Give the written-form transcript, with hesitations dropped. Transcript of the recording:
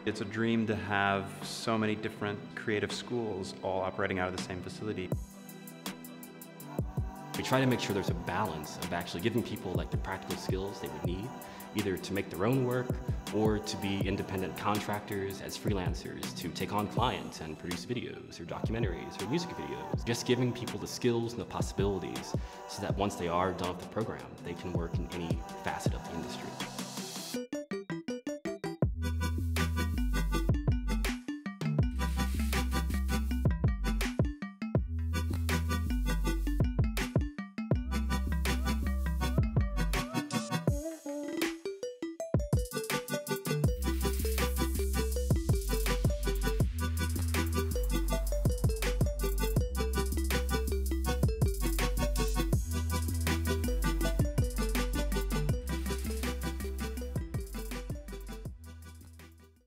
It's a dream to have so many different creative schools all operating out of the same facility. We try to make sure there's a balance of actually giving people like the practical skills they would need, either to make their own work or to be independent contractors as freelancers, to take on clients and produce videos or documentaries or music videos. Just giving people the skills and the possibilities so that once they are done with the program, they can work in any facet of the industry.